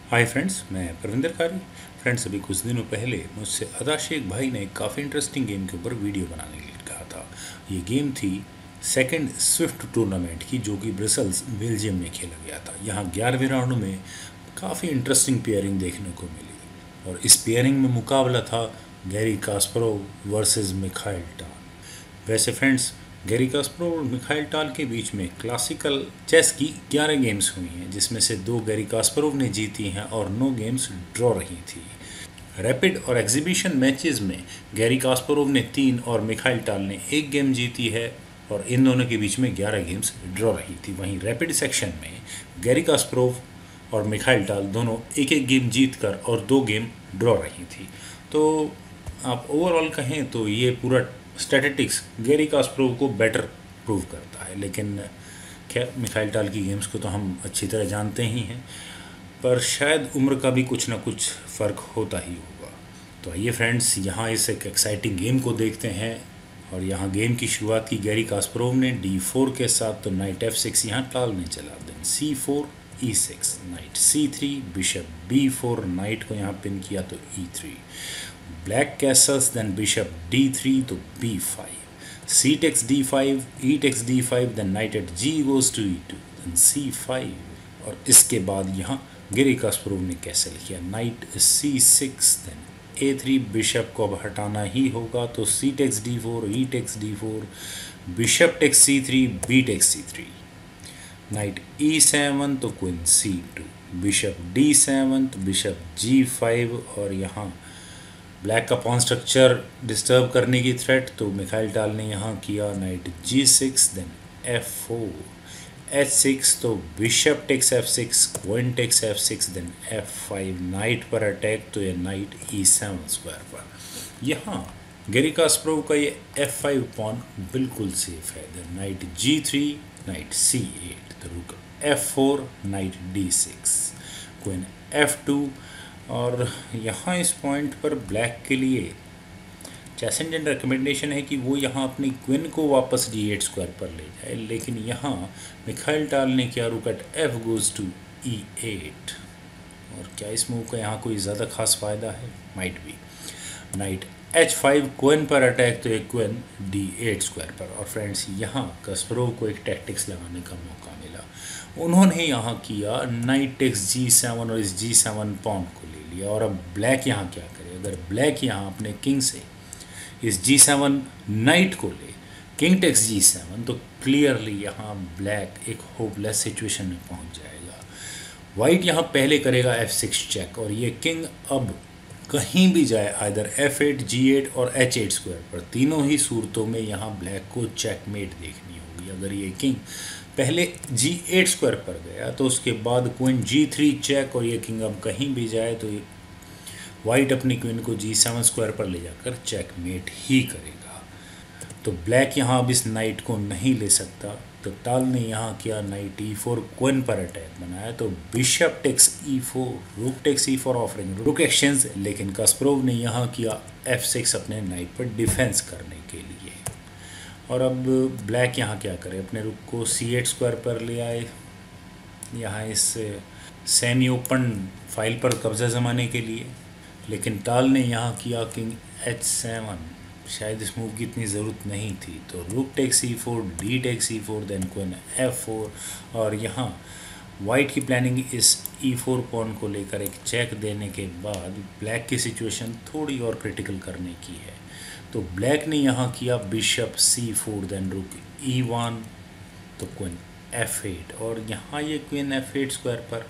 Hi friends, मैं प्रविंदर कारी। Friends, अभी कुछ दिनों पहले मुझसे अदा शेख भाई ने काफ़ी इंटरेस्टिंग गेम के ऊपर वीडियो बनाने के लिए कहा था। ये गेम थी सेकंड स्विफ्ट टूर्नामेंट की, जो कि ब्रसल्स बेल्जियम में खेला गया था। यहाँ 11वें राउंड में काफ़ी इंटरेस्टिंग पेयरिंग देखने को मिली और इस पेयरिंग में मुकाबला था Gary Kasparov versus Mikhail Tal. वैसे फ्रेंड्स, गैरी कास्परोव और मिखाइल टाल के बीच में क्लासिकल चेस की 11 गेम्स हुई हैं, जिसमें से 2 गैरी कास्परोव ने जीती हैं और 9 गेम्स ड्रॉ रही थी। रैपिड और एग्जीबिशन मैचेस में गैरी कास्परोव ने 3 और मिखाइल टाल ने 1 गेम जीती है और इन दोनों के बीच में 11 गेम्स ड्रॉ रही थी। वहीं रैपिड सेक्शन में गैरी कास्परोव और मिखाइल टाल दोनों एक एक गेम जीत कर और 2 गेम ड्रॉ रही थी। तो आप ओवरऑल कहें तो ये पूरा स्टैटिस्टिक्स गैरी कास्परोव को बेटर प्रूव करता है। लेकिन खैर, मिखाइल टाल की गेम्स को तो हम अच्छी तरह जानते ही हैं, पर शायद उम्र का भी कुछ ना कुछ फ़र्क होता ही होगा। तो आइए फ्रेंड्स, यहाँ इस एक एक्साइटिंग गेम को देखते हैं। और यहाँ गेम की शुरुआत की गैरी कास्परोव ने D4 के साथ, तो नाइट F6 यहाँ टाल ने चला, then C4 E6, night C3, bishop B4, night को यहाँ पिन किया तो E3, black Castle's, then bishop D3 तो B5, C takes D5, E takes D5, then knight at G goes to E2, then C5। और इसके बाद यहाँ Garry Kasparov ने कैसल किया, knight C6, then A3, bishop को अब हटाना ही होगा, तो C takes D4, E takes D4, bishop takes C3, B takes C3, knight E7 तो क्वीन C2, बिशप D7 तो बिशप G5। और यहाँ ब्लैक का पॉन स्ट्रक्चर डिस्टर्ब करने की थ्रेट, तो मिखाइल टाल ने यहाँ किया night G6, then F4, H6 तो bishop takes F6, queen takes F6, then F5, knight पर अटैक, तो ये नाइट E7 स्क्वायर पर। यहाँ गैरी कास्परोव का ये F5 पॉन बिल्कुल सेफ है, then night G3, night C8, तो रुक F4, night D6, queen F2। और यहाँ इस पॉइंट पर ब्लैक के लिए चेस इंडियन रिकमेंडेशन है कि वो यहाँ अपनी क्वीन को वापस D8 स्क्वायर पर ले जाए, लेकिन यहाँ मिखाइल टाल ने क्या, रुक eight F goes to E8। और क्या इस मूव का यहाँ कोई ज़्यादा खास फ़ायदा है? Might be. Knight H5, queen पर अटैक, तो एक क्वीन D8 स्क्वायर पर। और फ्रेंड्स, यहाँ कास्परोव को एक टैक्टिक्स लगाने का मौका मिला। उन्होंने यहाँ किया नाइट टेक्स G7 और इस G7 पॉन को ले लिया। और अब ब्लैक यहाँ क्या करे? अगर ब्लैक यहाँ अपने किंग से इस G7 नाइट को ले, किंग टेक्स G7, तो क्लियरली यहाँ ब्लैक एक होपलेस सिचुएशन में पहुँच जाएगा। वाइट यहाँ पहले करेगा F6 चेक, और ये किंग अब कहीं भी जाए, आइदर F8, G8 और H8 स्क्वायर पर, तीनों ही सूरतों में यहाँ ब्लैक को चेकमेट देखनी होगी। अगर ये किंग पहले G8 स्क्वायर पर गया तो उसके बाद क्वीन G3 चेक, और ये किंग अब कहीं भी जाए तो वाइट अपनी क्वीन को G7 स्क्वायर पर ले जाकर चेकमेट ही करेगा। तो ब्लैक यहाँ अब इस नाइट को नहीं ले सकता, तो टाल ने यहाँ किया नाइट E4, क्वीन पर अटैक बनाया, तो bishop takes E4, rook takes E4 offering rook exchange, लेकिन कास्परोव ने यहाँ किया F6 अपने नाइट पर डिफेंस करने के लिए। और अब ब्लैक यहाँ क्या करे, अपने रुक को C8 स्क्वायर पर ले आए, यहाँ इस सेमी ओपन फाइल पर कब्जा जमाने के लिए। लेकिन टाल ने यहाँ किया किंग H7, शायद इस मूव की इतनी ज़रूरत नहीं थी, तो rook takes E4, D takes E4, then queen F4। और यहाँ वाइट की प्लानिंग इस E4 पॉन को लेकर एक चेक देने के बाद ब्लैक की सिचुएशन थोड़ी और क्रिटिकल करने की है। तो ब्लैक ने यहाँ किया बिशप C4, देन रुक E1, तो क्वीन F8, और यहाँ ये क्वीन F8 स्क्वायर पर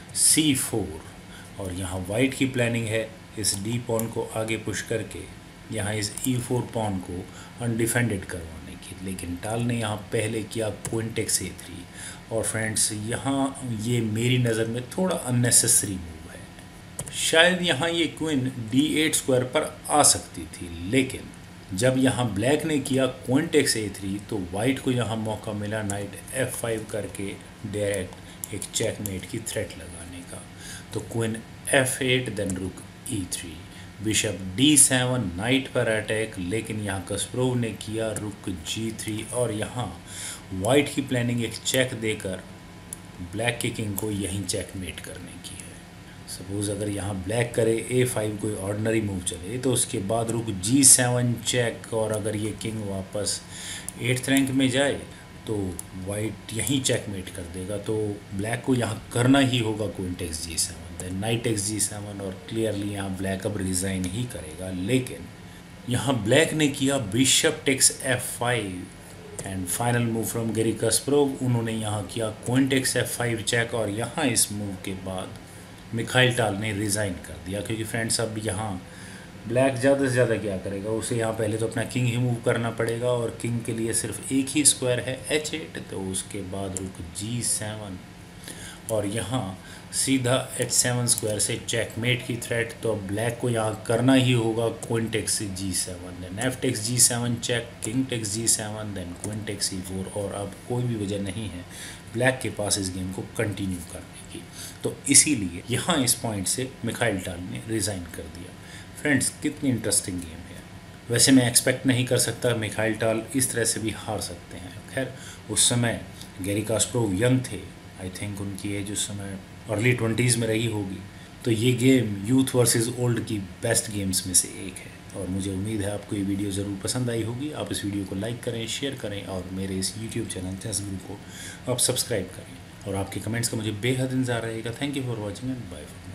C4। और यहाँ वाइट की प्लानिंग है इस D पॉन को आगे पुश करके यहाँ इस E4 पॉन को अनडिफेंडेड करवाने की, लेकिन टाल ने यहाँ पहले किया क्वीन टेक्स A3। और फ्रेंड्स, यहाँ ये मेरी नज़र में थोड़ा अननेसेसरी मूव है। शायद यहाँ ये क्वीन D8 स्क्वायर पर आ सकती थी, लेकिन जब यहाँ ब्लैक ने किया क्वीन टेक्स A3, तो वाइट को यहाँ मौका मिला नाइट F5 करके डायरेक्ट एक चेकमेट की थ्रेट लगाने का। तो क्वीन F8, देन रुक E3, बिशप D7, नाइट पर अटैक, लेकिन यहाँ कास्परोव ने किया रुक G3। और यहाँ वाइट की प्लानिंग एक चेक देकर ब्लैक के किंग को यहीं चेकमेट करने की है। सपोज़ अगर यहाँ ब्लैक करे A5 कोई ऑर्डिनरी मूव चले तो उसके बाद रुक G7 चेक, और अगर ये किंग वापस 8th रैंक में जाए तो वाइट यहीं चेकमेट कर देगा। तो ब्लैक को यहाँ करना ही होगा queen takes G7, then knight takes G7, और क्लियरली यहाँ ब्लैक अब रिज़ाइन ही करेगा। लेकिन यहाँ ब्लैक ने किया bishop takes F5 and final move from Garry Kasparov. उन्होंने यहाँ किया क्वीन टेक्स F5 चेक, और यहाँ इस मूव के बाद मिखाइल टाल ने रिज़ाइन कर दिया, क्योंकि फ्रेंड्स अब यहाँ ब्लैक ज़्यादा से ज़्यादा क्या करेगा, उसे यहाँ पहले तो अपना किंग ही मूव करना पड़ेगा, और किंग के लिए सिर्फ एक ही स्क्वायर है H8, तो उसके बाद रुक G7, और यहाँ सीधा H7 स्क्वायर से चेकमेट की थ्रेट। तो अब ब्लैक को यहाँ करना ही होगा queen takes G7, then F takes G7 check, king takes G7, then queen takes E4, और अब कोई भी वजह नहीं है ब्लैक के पास इस गेम को कंटिन्यू करने की। तो इसीलिए यहाँ इस पॉइंट से मिखाइल टाल ने रिज़ाइन कर दिया। फ्रेंड्स, कितनी इंटरेस्टिंग गेम है। वैसे मैं एक्सपेक्ट नहीं कर सकता मिखाइल टाल इस तरह से भी हार सकते हैं। खैर, उस समय गैरी कास्परोव यंग थे, आई थिंक उनकी एज उस समय अर्ली 20s में रही होगी। तो ये गेम यूथ वर्सेस ओल्ड की बेस्ट गेम्स में से एक है, और मुझे उम्मीद है आपको ये वीडियो ज़रूर पसंद आई होगी। आप इस वीडियो को लाइक करें, शेयर करें, और मेरे इस यूट्यूब चैनल चेस गुरु को आप सब्सक्राइब करें, और आपके कमेंट्स का मुझे बेहद इंतज़ार रहेगा। Thank you for watching and bye.